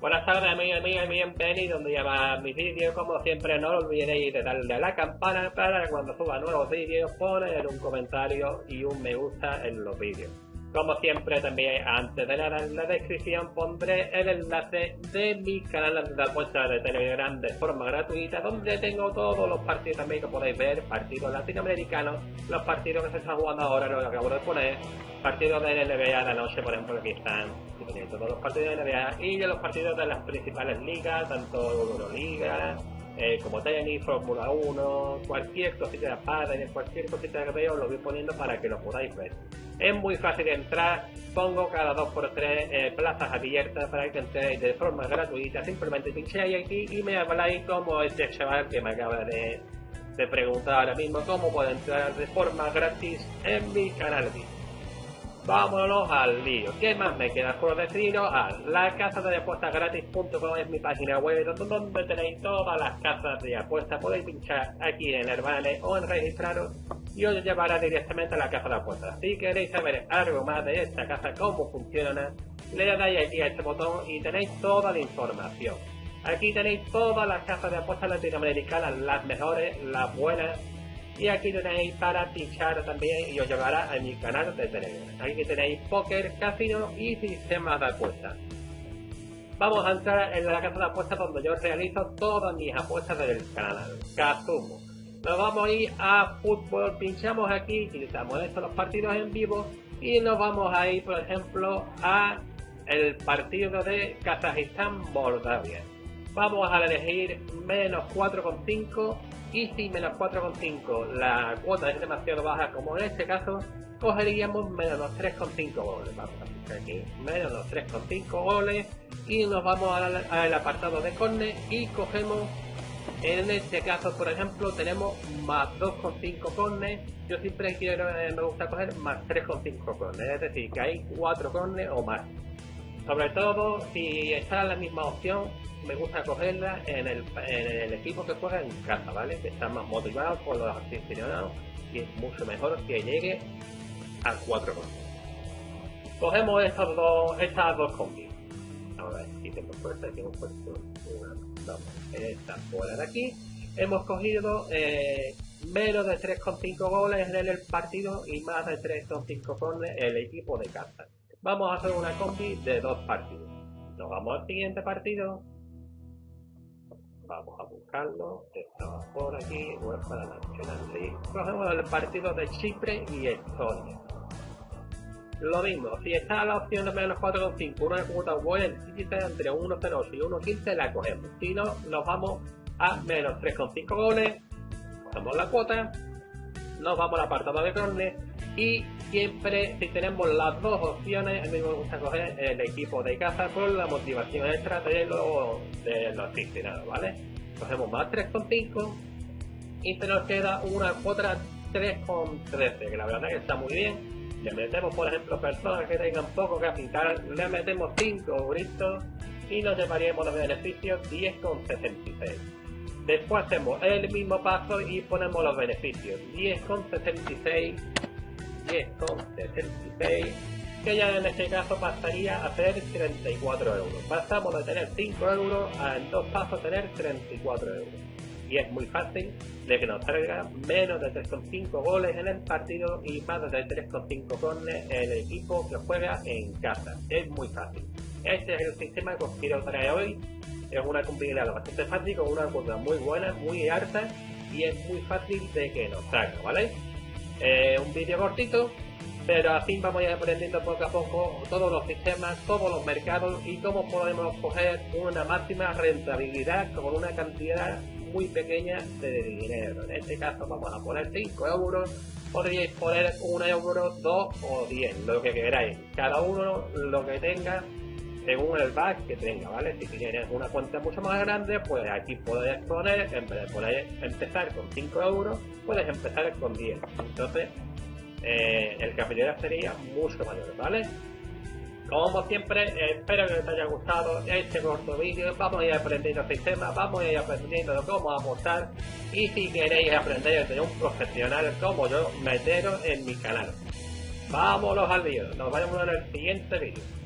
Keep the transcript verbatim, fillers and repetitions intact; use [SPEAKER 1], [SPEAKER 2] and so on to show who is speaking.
[SPEAKER 1] Buenas tardes, amigos, amigas, bienvenidos un día más a mis vídeos. Como siempre, no olvidéis de darle a la campana para que cuando suba nuevos vídeos poner un comentario y un me gusta en los vídeos. Como siempre, también antes de nada en la descripción pondré el enlace de mi canal de apuestas de Telegram de forma gratuita, donde tengo todos los partidos también que podéis ver, partidos latinoamericanos, los partidos que se están jugando ahora, lo que acabo de poner, partidos de N B A de la noche, por ejemplo, aquí están, tenéis todos los partidos de N B A y de los partidos de las principales ligas, tanto Euroliga, eh, como tenis, Fórmula uno, cualquier cosita de padres, cualquier cosita que veo lo voy poniendo para que lo podáis ver. Es muy fácil de entrar, pongo cada dos por tres eh, plazas abiertas para que entréis de forma gratuita. Simplemente pincháis aquí y me habláis como este chaval que me acaba de, de preguntar ahora mismo cómo puedo entrar de forma gratis en mi canal. Vámonos al lío. ¿Qué más me queda por deciros? Ah, la casa de apuestas gratis punto com es mi página web donde tenéis todas las casas de apuestas. Podéis pinchar aquí en Hermanes o en registraros y os llevará directamente a la casa de apuestas. Si queréis saber algo más de esta casa, cómo funciona, le dais aquí a este botón y tenéis toda la información. Aquí tenéis todas las casas de apuestas latinoamericanas, las mejores, las buenas. Y aquí tenéis para pinchar también y os llevará a mi canal de Telegram. Aquí tenéis póker, casino y sistemas de apuestas. Vamos a entrar en la casa de apuestas donde yo realizo todas mis apuestas del canal. Kazumo. Nos vamos a ir a fútbol, pinchamos aquí, quitamos esto, los partidos en vivo y nos vamos a ir, por ejemplo, a el partido de Kazajistán-Moldavia. Vamos a elegir menos cuatro coma cinco y si menos cuatro coma cinco la cuota es demasiado baja, como en este caso, cogeríamos menos tres coma cinco goles. Vamos a pinchar aquí, menos tres coma cinco goles y nos vamos al, al apartado de córner y cogemos, en este caso por ejemplo tenemos más dos coma cinco córner. Yo siempre quiero, eh, me gusta coger más tres coma cinco córner, es decir que hay cuatro córner o más. Sobre todo si está en la misma opción, me gusta cogerla en el, en el equipo que juega en casa, ¿vale? Que está más motivado por los aficionados y es mucho mejor que llegue a cuatro goles. Cogemos estos dos, estas dos combis. Vamos a ver si tengo fuerza, aquí hemos puesto una, dos, esta fuera de aquí. Hemos cogido eh, menos de tres coma cinco goles en el partido y más de tres coma cinco goles en el equipo de casa. Vamos a hacer una combi de dos partidos. Nos vamos al siguiente partido. Vamos a buscarlo. Estaba por aquí. UEFA National League. Cogemos el partido de Chipre y Estonia. Lo mismo. Si está la opción de menos cuatro coma cinco, una cuota buena entre uno coma cero ocho y uno coma quince, la cogemos. Si no, nos vamos a menos tres coma cinco goles. Cogemos la cuota. Nos vamos al apartado de córner y siempre si tenemos las dos opciones, a mí me gusta coger el equipo de casa por la motivación extra de los, de los aficionados, ¿vale? Cogemos más tres coma cinco y se nos queda una otra tres coma trece, que la verdad que está muy bien. Le metemos, por ejemplo, personas que tengan poco capital, le metemos cinco euritos y nos llevaríamos los beneficios diez coma sesenta y seis. Después hacemos el mismo paso y ponemos los beneficios diez coma sesenta y seis, diez coma sesenta y seis, que ya en este caso pasaría a ser treinta y cuatro euros. Pasamos de tener cinco euros a en dos pasos tener treinta y cuatro euros. Y es muy fácil de que nos salga menos de tres coma cinco goles en el partido y más de tres coma cinco goles en el equipo que juega en casa. Es muy fácil. Este es el sistema que os quiero traer hoy. Es una combinada bastante fácil, con una cuota muy buena, muy alta y es muy fácil de que nos salga, ¿vale? Eh, un vídeo cortito, pero así vamos a ir aprendiendo poco a poco todos los sistemas, todos los mercados y cómo podemos coger una máxima rentabilidad con una cantidad muy pequeña de dinero. En este caso vamos a poner cinco euros, podríais poner un euro, dos o diez, lo que queráis, cada uno lo que tenga según el back que tenga, ¿vale? Si tienes una cuenta mucho más grande, pues aquí puedes poner, en vez de poner, empezar con cinco euros, puedes empezar con diez. Entonces, eh, el capital sería mucho mayor, ¿vale? Como siempre, eh, espero que les haya gustado este corto vídeo. Vamos a ir aprendiendo el sistema, vamos a ir aprendiendo cómo apostar. Y si queréis aprender de un profesional como yo, meteros en mi canal. Vámonos al vídeo, nos vemos en el siguiente vídeo.